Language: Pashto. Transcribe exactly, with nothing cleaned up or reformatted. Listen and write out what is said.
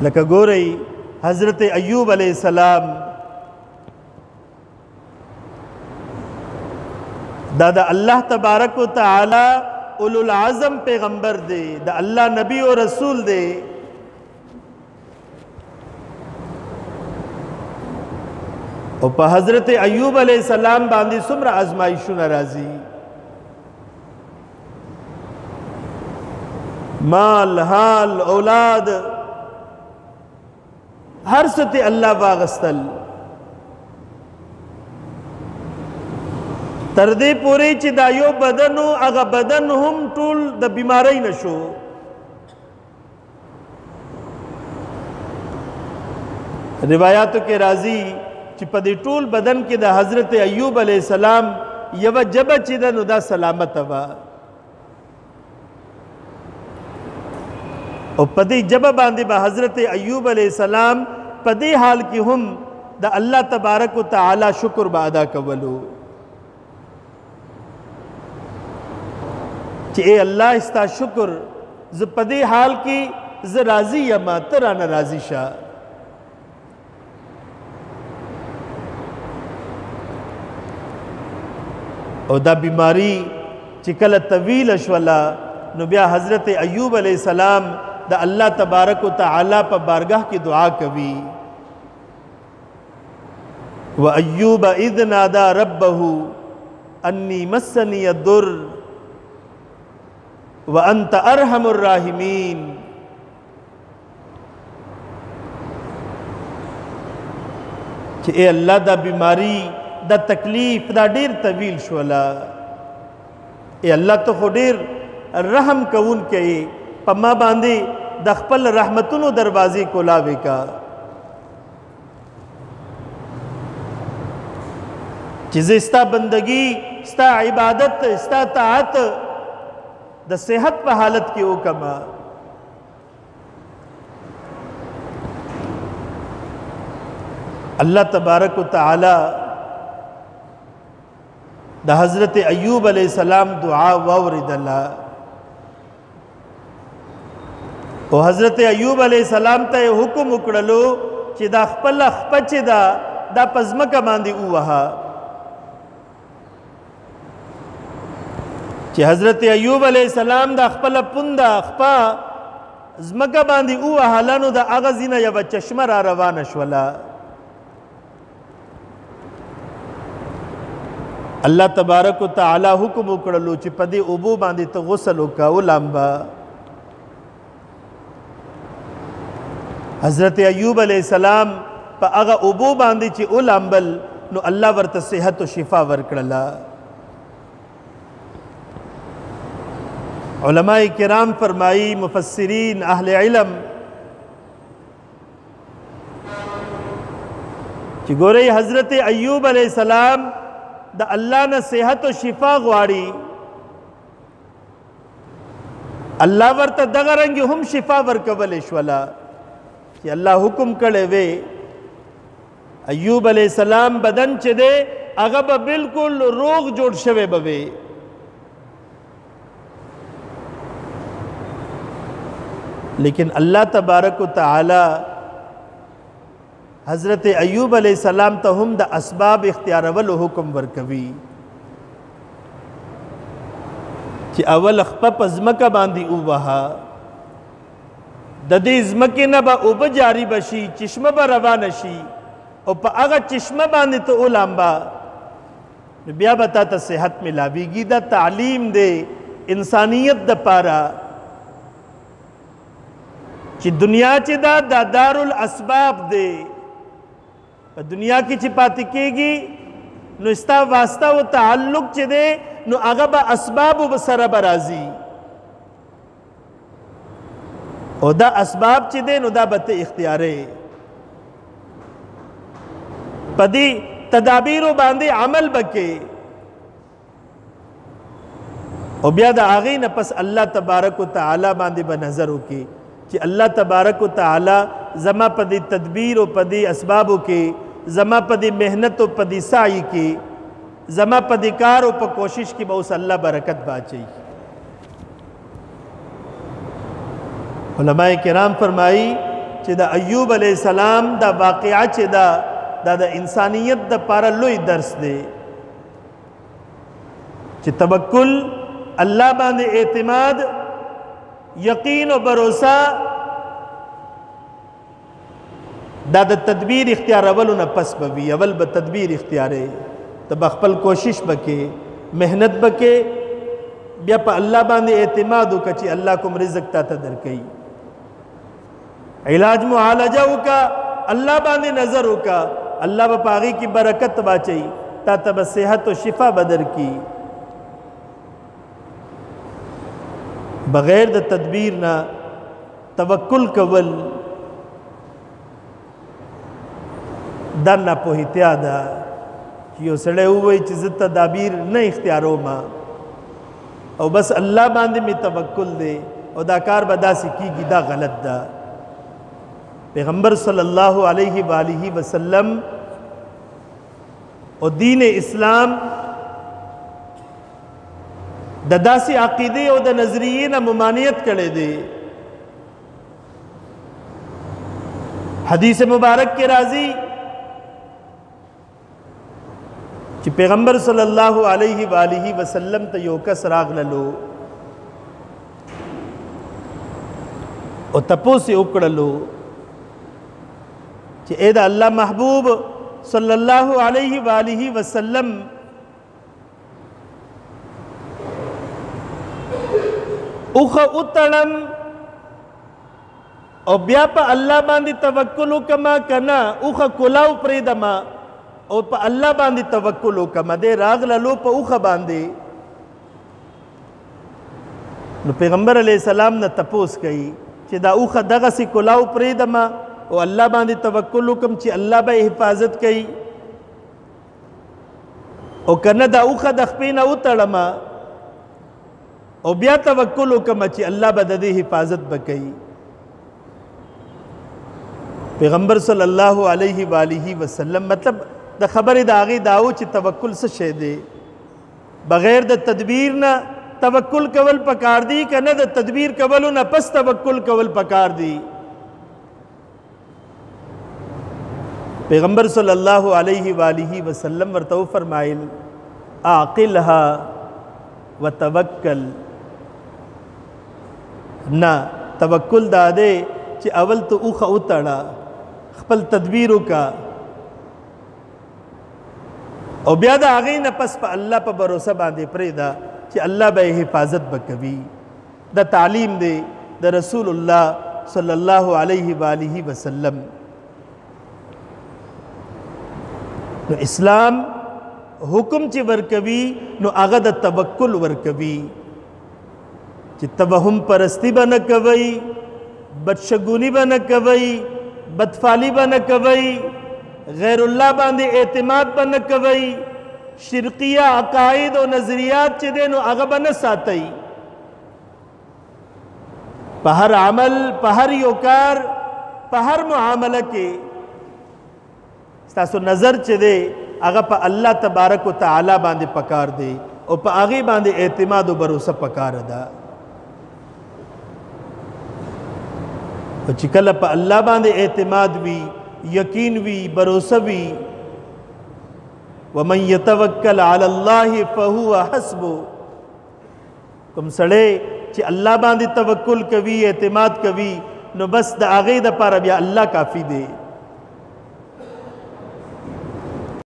لکہ گو رہی حضرت ایوب علیہ السلام دادا اللہ تبارک و تعالی اولو العظم پیغمبر دے دا اللہ نبی و رسول دے اور پا حضرت ایوب علیہ السلام باندی سمر آزمائشو نرازی مال حال اولاد ہر ستے اللہ واغستل تردے پورے چی دایو بدنو اگا بدن ہم ٹول دا بیماری نشو روایاتو کے راضی چی پدی ٹول بدن کی دا حضرت ایوب علیہ السلام یو جب چی دا نو دا سلامت ہوا اور پدی جب باندی با حضرت ایوب علیہ السلام پدی حال کی ہم دا اللہ تبارک و تعالی شکر با ادا کولو کہ اے اللہ استا شکر ز پدی حال کی ز راضی یما ترانا راضی شاہ او دا بیماری چکل طویل اشوالا نو بیا حضرت ایوب علیہ السلام دا اللہ تبارک و تعالی پا بارگاہ کی دعا کبھی وَأَيُّوبَ إِذْ نَادَى رَبَّهُ أَنِّي مَسَّنِيَ الضُّرُّ وَأَنْتَ أَرْحَمُ الرَّاحِمِينَ کہ اے اللہ دا بیماری دا تکلیف دا دیر طویل شولا اے اللہ تو خود دیر رحم کون کے پما باندے دخپل رحمتونو دروازی کو لاوے کا چیزیں استا بندگی استا عبادت استا طاعت دا صحت پہ حالت کی او کما اللہ تبارک و تعالی دا حضرت ایوب علیہ السلام دعا وورد اللہ او حضرت ایوب علیہ السلام تا حکم اکڑلو چی دا خپل خپچ دا دا پزمکا باندی اوہا چی حضرت ایوب علیہ السلام دا خپل پندا خپا زمکا باندی اوہا لانو دا اغزینا یا چشمہ را روان شولا اللہ تبارک و تعالی حکم اکڑلو چی پدی ابو باندی تا غسلو کا او لامبا حضرت ایوب علیہ السلام پا اغا ابو باندی چی او لامبل نو اللہ ورت صحت و شفا ورکڑلا علماء کرام فرمائی مفسرین اہل علم چی گو رہی حضرت ایوب علیہ السلام دا اللہ نا صحت و شفا غواری اللہ ورطا دغرنگی ہم شفا ورکول شولا کہ اللہ حکم کڑے وے ایوب علیہ السلام بدن چے دے اغب بالکل روغ جوڑ شوے بوے لیکن اللہ تبارک و تعالی حضرت ایوب علیہ السلام تا ہم دا اسباب اختیار اول حکم ورکوی چی اول اخپا ازمکا باندی اوہا دا دی ازمکی نبا اوبا جاری بشی چشمہ با روانشی او پا اگا چشمہ باندی تو اولامبا بیا بتا تا صحت ملاوی گی دا تعلیم دے انسانیت دا پارا چی دنیا چی دا دا دار الاسباب دے دنیا کی چی پاتی کے گی نو استا واسطہ و تعلق چی دے نو آگا با اسباب و بسر برازی او دا اسباب چی دے نو دا بت اختیارے پدی تدابیر و باندے عمل بکے او بیا دا آگئی نا پس اللہ تبارک و تعالی باندے بنظر ہو کے کہ اللہ تبارک و تعالی زما پدی تدبیر و پدی اسبابو کے زما پدی محنت و پدی سعی کے زما پدی کار و پا کوشش کی بہت اللہ برکت باچئی علماء کرام فرمائی چې د ایوب علیہ السلام دا واقعه چې دا دا د انسانیت د پاره لوی درس دی چې توکل الله باندې اعتماد یقین او باور دا د تدبیر اختیارولو نه پس به وي اول به تدبیر اختیارې ته به خپل کوشش وکې محنت وکې بیا په الله باندې اعتماد وکړه چې الله کوم رزق تا ته درکوي علاج معالجه وکړه الله باندې نظر وکړه الله به په هغې کې برکت واچوي تا ته به صحت و شفا به درکړي بغیر د تدبیر نه توکل کول دا ناپوهتیا ده چې یو سړی ووایي چې زه تدابیر نه اختیاروم او بس الله باندې مې توکل دی او دا کار به داسې کېږي دا غلط ده پیغمبر صلی الله علیه و آله وسلم او دین اسلام د داسې عقیدې او د نظریې نه ممانعت کړی دی حدیث مبارک کې راځي چې پیغمبر صلی الله علیه و آله وسلم ته یو کس راغللو او تپوس یې وکړلو چې اے د الله محبوب صلی الله علیه و آله وسلم اوخه اتړم او بیا په الله باندې توکل وکما کنا اوخه کلاو پرېدما او په الله باندې توکل وکما دې راغللو په اوخه باندې نو پیغمبر علیہ السلام نه تپوس کوي چې دا اوخه دغسې کلاو پرېدما او الله باندې توکل وکم چې الله به حفاظت کوي او کنه دا اوخه د خپې نه وتړمه او بیا توکل وکم چې الله به د دې حفاظت به کوي پیغمبر صلی الله علیه و آله وسلم مطلب د خبرې د هغې دا و چې توکل څه شی دی بغیر د تدبیر نه توکل کول پکار دی که نه د تدبیر کولو نه پس توکل کول پکار دی پیغمبر صلی الله علیه و آله وسلم ورته وفرمایل اعقلها وتوکل نه توکل دا دی چې اول ته اوښه وتړه خپل تدبیر وکړه او بیا د هغې نه پس په الله په بروسه باندې پرېږده چې الله به یې حفاظت به کوي دا تعلیم دی د رسول الله صلی الله علیه و آله وسلم نو اسلام حکم چې ورکوي نو هغه د توکل ورکوي چې توهم پرستی به نه کوئ بدشګوني به نه کوئ بدفعلی به نه کوئ غیر الله باندې اعتماد به نه کوئ شرقیه عقاید او نظریات چې دی نو هغه به نه ساتئ په هر عمل په هر یو کار په هر معامله کې ستاسو نظر چې دی هغه په الله تبارک و تعالی باندې پکار دی او په هغې باندې اعتماد او بروسه پکار ده او چې کله په الله باندې اعتماد وي یقین وي بروسه وي ومن یتوکل علی الله فهو حسبه کوم سړی چې الله باندې توکل کوي اعتماد کوي نو بس د هغې دپاره بیا الله کافي دی